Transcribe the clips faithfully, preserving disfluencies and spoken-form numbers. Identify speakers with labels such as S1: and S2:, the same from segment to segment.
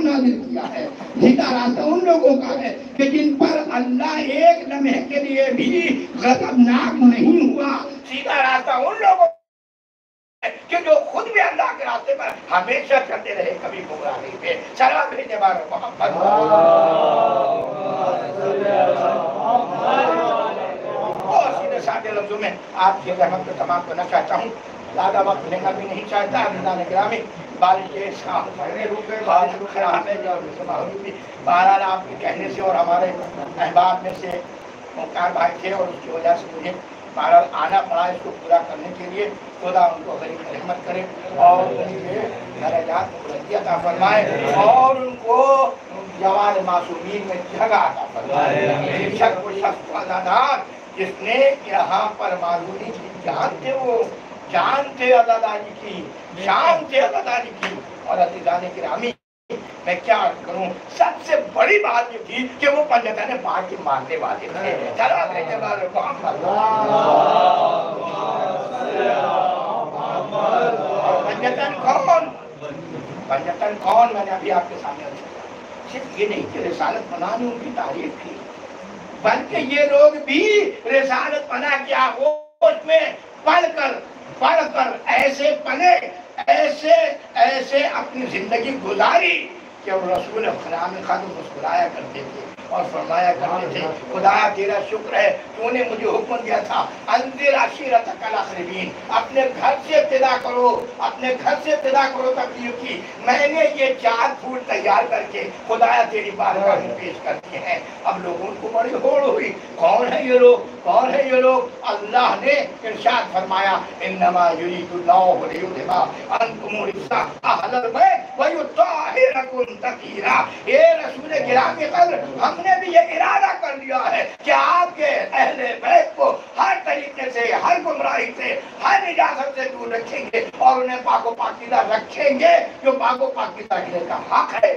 S1: नाज़िल किया है। सीधा रास्ता उन लोगों का है कि जिन पर अल्लाह एक लम्हे के लिए भी गज़बनाक नहीं हुआ। सीधा रास्ता उन लोगों कि जो खुद भी अल्लाह के रास्ते पर हमेशा चलते रहे, कभी गुमराह नहीं हुए। सलाम भेजे बार मोहम्मद। और सीधे साधे लफ्जों में आपकी रहमत को तमाम करना चाहता हूँ। ज़्यादा वक्त लेना भी नहीं चाहता। अमीनान गिरामी, बारिश के साथ बारिश खराब है, बहरहाल आपके कहने से और हमारे अहबाब में से मुख्तार भाई थे और उसकी वजह से मुझे बहरहाल आना पड़ा इसको पूरा करने के लिए। खुदा उनको गरीब रहमत करे और दर्जात में बुलंदी अता फरमाए और उनको जवान मासूमीन में जगह अता फरमाए। बेशक वो शख्स अज़ादार जिसने यहाँ पर मालूमी की जान थे, वो जान थे अज़ादारी की, शान थे अज़ादारी की। और अज़ीज़ान गिरामी, मैं क्या करूं, सबसे बड़ी बात ये थी कि वो पंडित ने बात के मानने वाले थे। चलो के बारे और पंजतन कौन पंजतन कौन मैंने अभी आपके सामने सिर्फ ये नहीं कि रिसालत पना ने उनकी तारीफ की, बल्कि ये लोग भी रिसालत पना की आगोश में पढ़ कर पढ़ कर ऐसे पले, ऐसे ऐसे अपनी जिंदगी गुजारी कि वो रसूल खुदा में खातिर मुस्कुराया करते थे और फरमाया करते थे, खुदा तेरा शुक्र है तूने मुझे हुक्म दिया था अंदिर अशीरतकल अक़रबीन, अपने घर से इब्तिदा करो, अपने घर से इब्तिदा करो तबलीग की। मैंने ये चार फूल तैयार करके खुदाया तेरी बारगाह में पेश कर दिए हैं। अब लोगों को बड़ी होड़ हुई, कौन है ये लोग, कौन है ये लोग? अल्लाह ने इरशाद फरमाया, इन्नमा युरीदुल्लाहु लियुज़हिबा अन्कुम रिज्सा अहलल बैत व युत्ताहिरकुम तत्हीरा। ये रसूल गिरामी कद्र, हमने भी ये इरादा कर लिया है कि आपके अहले बैत को हर तरीके से, हर गुमराही से, हर निजात से दूर रखेंगे और उन्हें पाको पाकीज़ा रखेंगे जो पाको पाकीज़ा रखने का हक है।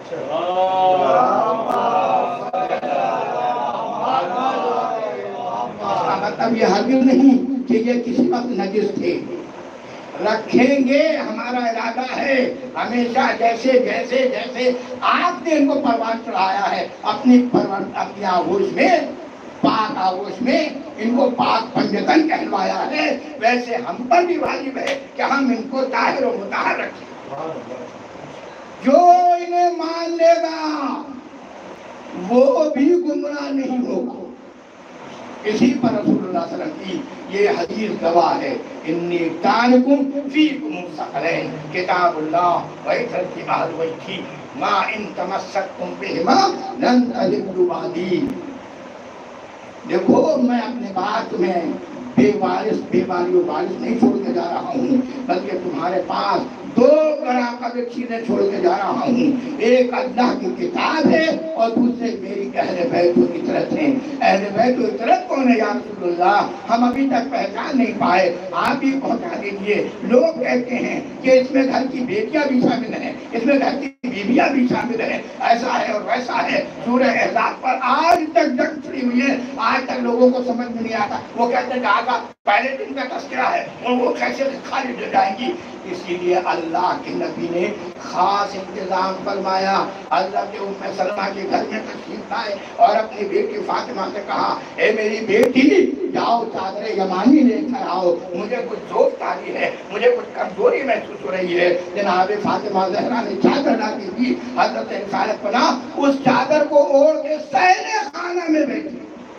S1: मतलब ये हरगिज़ नहीं कि ये किसी वक्त नजिस थे, रखेंगे हमारा इरादा है हमेशा। जैसे जैसे जैसे आपने इनको परवान चढ़ाया है अपनी परवान अपनी आगोश में, पाक आगोश में इनको पाक पंजतन कहलवाया है, वैसे हम पर भी वाजिब है कि हम इनको ताहिर और मुताहर रखें। जो इन्हें मान लेगा वो भी गुमराह नहीं होगा। इसी पर रसूलुल्लाह सल्लल्लाहु अलैहि वसल्लम की ये हदीस गवाह है, इन्नी तारिकुम फीकुम सकलैन किताबुल्लाह व इतरती अहल बैती मा इन तमस्सकतुम बिहिमा लन तज़िल्लु बादी। देखो मैं अपने बात में बेवारिस बेवारी वारिस नहीं छोड़ के जा रहा हूँ, बल्कि तुम्हारे पास दो बड़ा कदर चीजें छोड़ के जा रहा हूँ। एक अल्लाह की किताब है और दूसरे मेरी अहले बैत व इतरत है। अहले बैत व इतरत कौन है या रसूलुल्लाह? हम अभी तक पहचान नहीं पाए, आप भी पहुँचा दीजिए। लोग कहते हैं कि इसमें घर की बेटियां भी शामिल हैं, इसमें घर की बीबियां भी शामिल हैं, ऐसा है और वैसा है। सूरह अहज़ाब पर आज तक जंग छिड़ी हुई है, आज तक लोगों को समझ में नहीं आता। वो कहते हैं आका पहले दिन का तस्करा है और वो कैसे खारिज हो जाएंगी। इसीलिए अल्लाह के नबी ने खास इंतजाम फरमाया। अल्लाह के उम्मे सलमा के घर में तशरीफ लाए और अपनी बेटी फातिमा से कहा, ए मेरी बेटी जाओ चादर यमानी लेकर आओ, मुझे कुछ जोश तारी है, मुझे कुछ कमजोरी महसूस हो रही है। जनाब फातिमा ज़हरा ने चादर ला के दी। हज़रत रिसालत पना उस चादर को ओढ़ के सहने खाना में बैठी।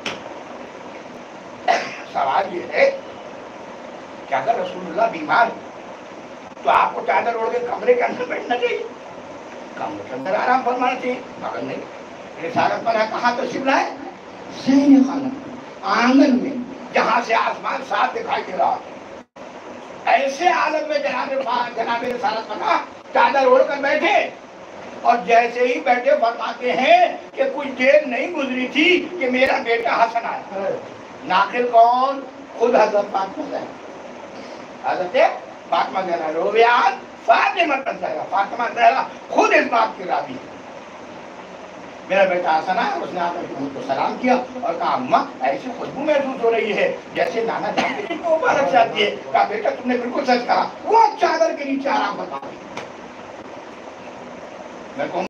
S1: सवाल ये है कि अगर रसूलुल्लाह बीमार तो आपको चादर ओढ़ के कमरे के अंदर बैठना चाहिए, कमरे के अंदर आराम फरमाना चाहिए, मगर नहीं। रिसालत पना कहाँ तशरीफ लाए? सहने खाना, आंगन में, जहाँ से आसमान साफ दिखाई दे रहा है। ऐसे आलम में जनाब जनाब रिसालत पना चादर ओढ़ कर बैठे और जैसे ही बैठे फरमाते हैं कि कुछ देर नहीं गुजरी थी कि मेरा बेटा हसन आया। नाकिल कौन? खुद हज़रत फातिमा ज़हरा। हज़रत फातिमा ज़हरा रोवियान फातिमा ज़हरा, फातिमा ज़हरा खुद इस बात की राज़ी है। मेरा बेटा हसन आया, उसने आकर मुझको सलाम किया और कहा अम्मा ऐसी खुशबू महसूस हो रही है जैसे नाना जान की मुबारक जाती है। कहा बेटा तुमने बिल्कुल सच कहा। वो चादर के नीचे आराम बता मैं